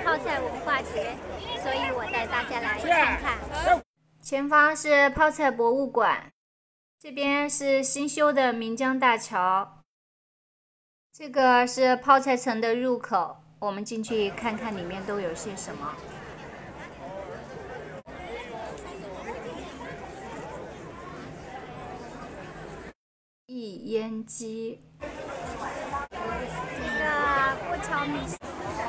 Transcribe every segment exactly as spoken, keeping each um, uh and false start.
泡菜文化节，所以我带大家来看看。 前方是泡菜博物馆，这边是新修的岷江大桥，这个是泡菜城的入口，我们进去看看里面都有些什么。一烟鸡， 这个过桥米线。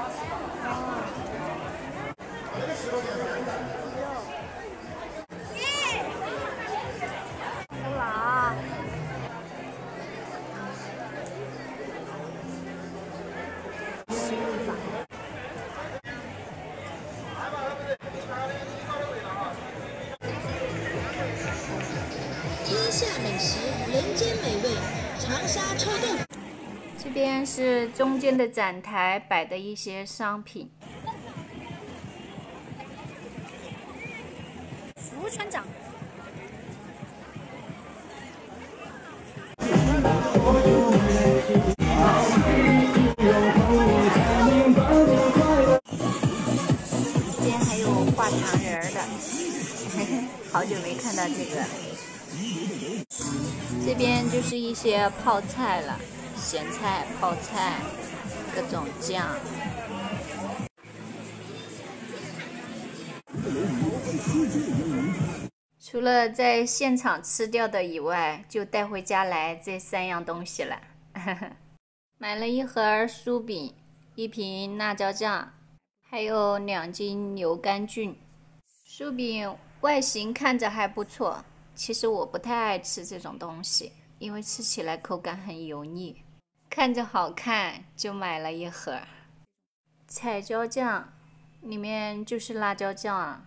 天下美食，人间美味，长沙臭豆腐。 这边是中间的展台摆的一些商品。 福村长。 这边还有画糖人儿的，嘿嘿，好久没看到这个。 这边就是一些泡菜了，咸菜、泡菜，各种酱。除了在现场吃掉的以外，就带回家来这三样东西了。买了一盒酥饼，一瓶辣椒酱，还有两斤牛肝菌。酥饼外形看着还不错。 其实我不太爱吃这种东西，因为吃起来口感很油腻。看着好看，就买了一盒。彩椒酱，里面就是辣椒酱啊。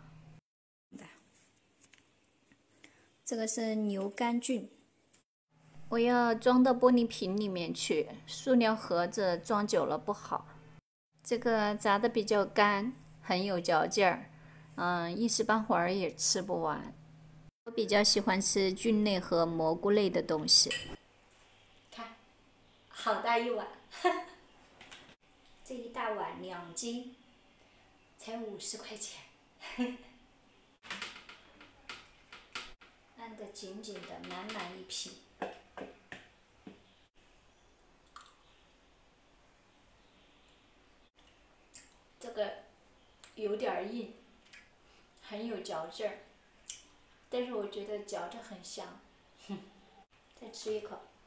这个是牛肝菌，我要装到玻璃瓶里面去，塑料盒子装久了不好。这个炸的比较干，很有嚼劲儿，嗯，一时半会儿也吃不完。 我比较喜欢吃菌类和蘑菇类的东西。看，好大一碗，这一大碗两斤，才五十块钱，按得紧紧的，满满一瓶。这个有点硬，很有嚼劲儿。 但是我觉得嚼着很香，哼，再吃一口。